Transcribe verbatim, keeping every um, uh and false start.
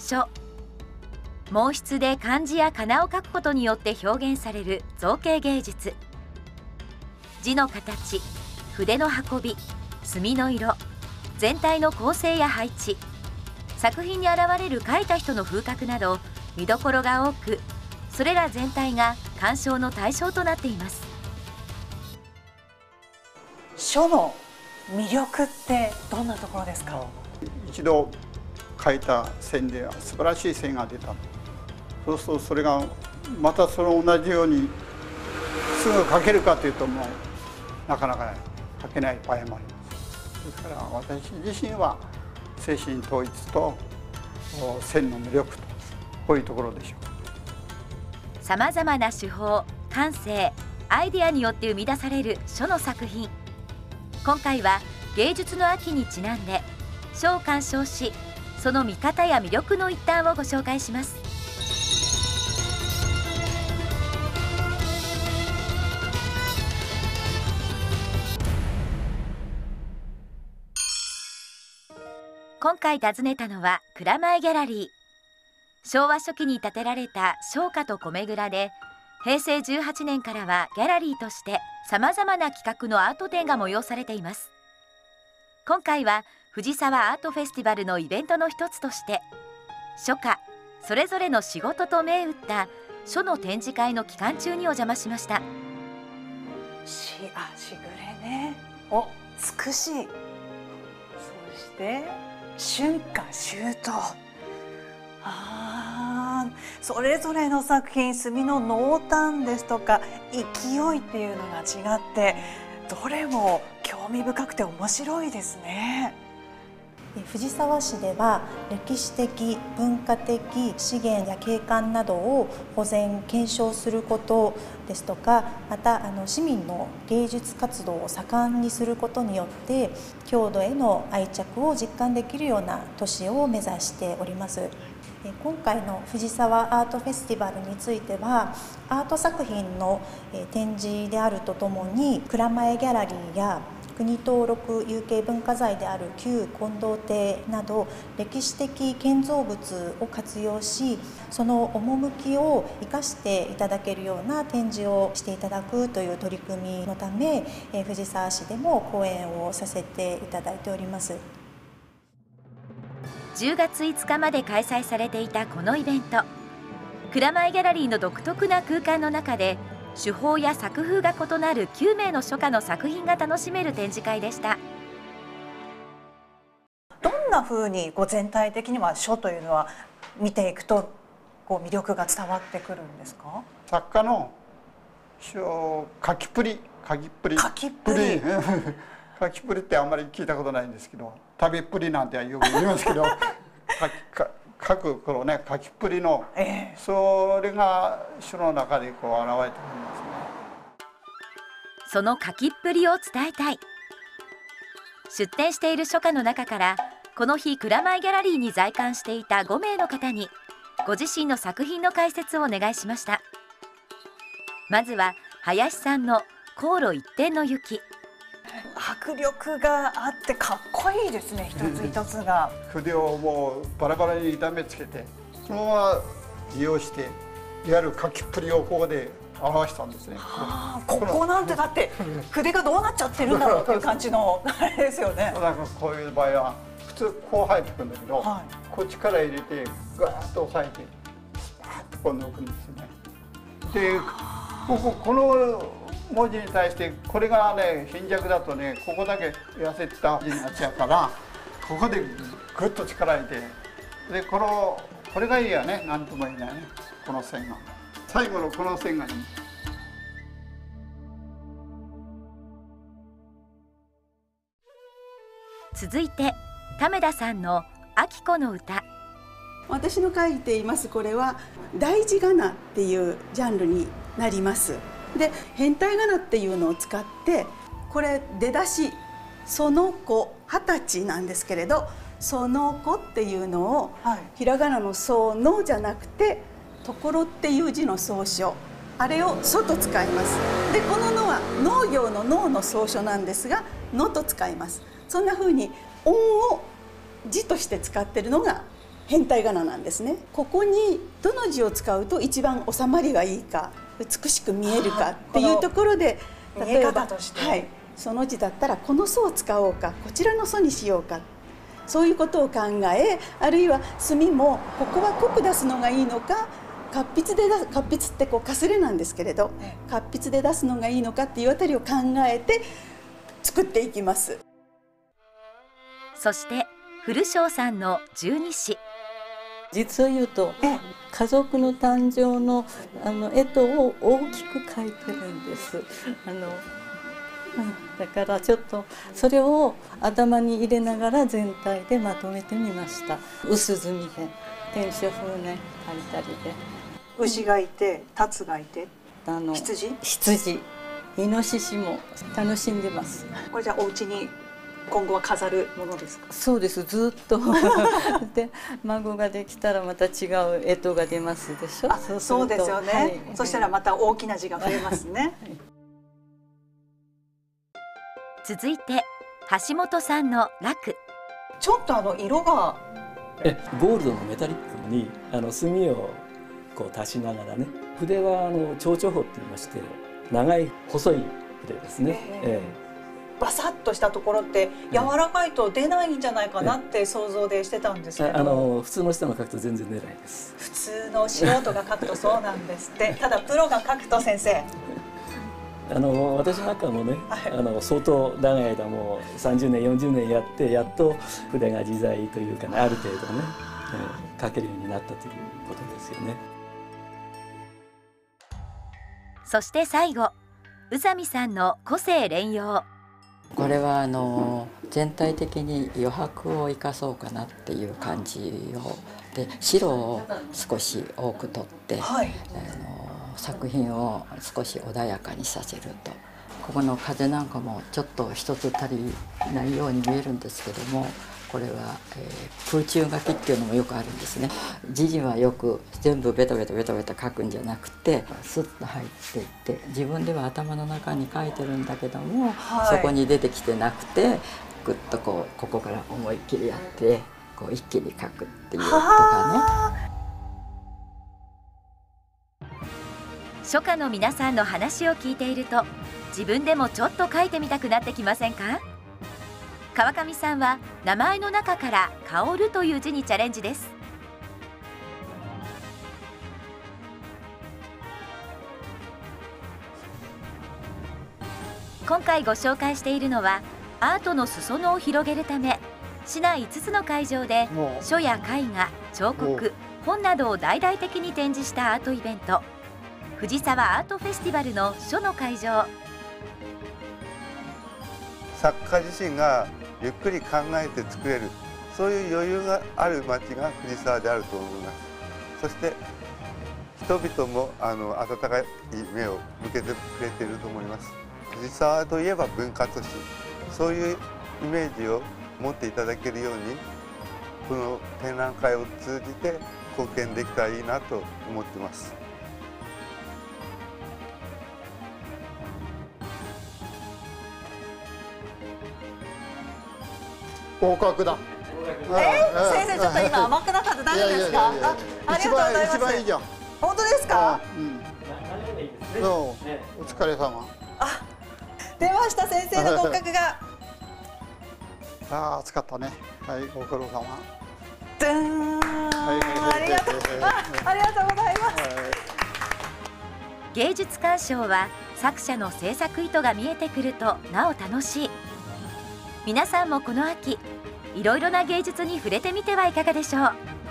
書。毛筆で漢字や仮名を書くことによって表現される造形芸術。字の形、筆の運び、墨の色、全体の構成や配置、作品に現れる書いた人の風格など見どころが多く、それら全体が鑑賞の対象となっています。 書の魅力ってどんなところですか？ 一度描いた線で素晴らしい線が出た。そうするとそれがまたその同じようにすぐ描けるかというともうなかなか描けない場合もあります。ですから私自身は精神統一と線の魅力とこういうところでしょう。 さまざまな手法、感性、アイデアによって生み出される書の作品。今回は芸術の秋にちなんで書を鑑賞し、その見方や魅力の一端をご紹介します。今回訪ねたのは蔵前ギャラリー。昭和初期に建てられた商家と米蔵で、平成じゅうはちねんからはギャラリーとしてさまざまな企画のアート展が催されています。今回は藤沢アートフェスティバルのイベントの一つとして、書家それぞれの仕事と銘打った書の展示会の期間中にお邪魔しました。 しあしぐれね、おつくし、そして春夏秋冬、あそれぞれの作品、墨の濃淡ですとか勢いっていうのが違って、どれも興味深くて面白いですね。 藤沢市では歴史的文化的資源や景観などを保全検証することですとか、またあの市民の芸術活動を盛んにすることによって郷土への愛着を実感できるような都市を目指しております。今回の藤沢アートフェスティバルについては、アート作品の展示であるとともに蔵前ギャラリーや国登録有形文化財である旧金堂亭など歴史的建造物を活用し、その趣を生かしていただけるような展示をしていただくという取り組みのため、藤沢市でも講演をさせていただいております。 じゅうがついつかまで開催されていたこのイベント、蔵前ギャラリーの独特な空間の中で手法や作風が異なるきゅうめいの書家の作品が楽しめる展示会でした。 どんな風にこう全体的には書というのは見ていくとこう魅力が伝わってくるんですか？ 作家の書きっぷり書きっぷり書きっぷり書きっぷりってあんまり聞いたことないんですけど、食べっぷりなんてよく言いますけど書く頃ね、書きっぷりの、えー、それが書の中でこう現れてくるんですね。 その書きっぷりを伝えたい。出展している書家の中から、この日蔵前ギャラリーに在館していたごめいの方にご自身の作品の解説をお願いしました。まずは林さんの航路一点の雪。 迫力があってかっこいいですね、一つ一つが。 筆をもうバラバラに痛めつけて、そのまま利用していわゆる書きっぷりをここで表したんですね。 はあ、ここなんてだって筆がどうなっちゃってるんだろうっていう感じのあれですよね。 なんかこういう場合は普通こう入ってくるんだけど、はい、こっちから入れてガーッと押さえてスパッとこう抜くんですね。でこここの文字に対してこれがね貧弱だとね、ここだけ痩せた字になっちゃうから、ここでグッと力入れて、でこのこれがいいやね、なんとも言えないね、この線が最後のこの線がいい。 続いて為田さんの秋子の歌。 私の書いていますこれは大字仮名っていうジャンルになります。で変体仮名っていうのを使って、これ出だしその子二十歳なんですけれど、その子っていうのを、はい、ひらがなのそのじゃなくてところっていう字の草書、あれをそと使います。でこののは農業の農の草書なんですが、のと使います。そんな風に音を字として使ってるのが変体仮名なんですね。ここにどの字を使うと一番収まりがいいか、美しく見えるかっていうところで、 例えばとして、 はい、その字だったらこの「ソ」を使おうか、こちらの「ソ」にしようか、そういうことを考え、あるいは墨もここは濃く出すのがいいのか、達筆で出す、達筆ってこうかすれなんですけれど、達筆で出すのがいいのかっていうあたりを考えて作っていきます。 そして古庄さんの十二支。 実を言うと家族の誕生のあの絵とを大きく描いてるんです。あのだからちょっとそれを頭に入れながら全体でまとめてみました。薄墨で天書風ね描いたりで、 牛がいて龍がいて、 あの羊羊イノシシも楽しんでます。 これじゃあお家に今後は飾るものですか？ そうです、ずっとで孫ができたらまた違う干支が出ますでしょ。 あ、そうそうですよね、はい、そしたらまた大きな字が増えますね、はい、 続いて橋本さんの楽。 ちょっとあの色がえゴールドのメタリックにあの墨をこう足しながらね、筆はあの蝶々筆って言いまして長い細い筆ですね、えーえーバサッとしたところって柔らかいと出ないんじゃないかなって想像でしてたんですけど、 あの普通の人が描くと全然出ないです。 普通の素人が描くとそうなんですってただプロが描くと先生あの私なんかもね、はい、あの相当長い間もうさんじゅうねんよんじゅうねんやってやっと筆が自在というかね、ある程度ね、えー、描けるようになったということですよね。 そして最後宇佐美さんの個性連用。 これはあの全体的に余白を生かそうかなっていう感じをで、白を少し多く取って、はい、あの作品を少し穏やかにさせると、ここの風なんかもちょっと一つ足りないように見えるんですけども、これは、えー、空中書きっていうのもよくあるんですね。字にはよく全部ベタベタベタベタ書くんじゃなくて、スッと入っていって自分では頭の中に書いてるんだけども、はい、そこに出てきてなくてぐっとこうここから思いっきりやってこう一気に書くっていうとかね。 初夏の皆さんの話を聞いていると自分でもちょっと書いてみたくなってきませんか？川上さんは名前の中から「香る」という字にチャレンジです。今回ご紹介しているのはアートの裾野を広げるため市内いつつの会場で書や絵画、彫刻、本などを大々的に展示したアートイベント藤沢アートフェスティバルの書の会場。 作家自身がゆっくり考えて作れる、そういう余裕がある町が藤沢であると思います。そして人々もあの温かい目を向けてくれていると思います。藤沢といえば文化都市、そういうイメージを持っていただけるようにこの展覧会を通じて貢献できたらいいなと思っています。 合格だ。 えー、先生ちょっと今甘くなったって大丈夫ですか？ありがとうございます。 一番いいじゃん。 本当ですか？ うん。そう、お疲れ様。 あ、出ました先生の合格が。 ああ、暑かったね。はい、ご苦労様。 でーん。ありがとう。ありがとうございます。 芸術鑑賞は作者の制作意図が見えてくるとなお楽しい。皆さんもこの秋いろいろな芸術に触れてみてはいかがでしょう。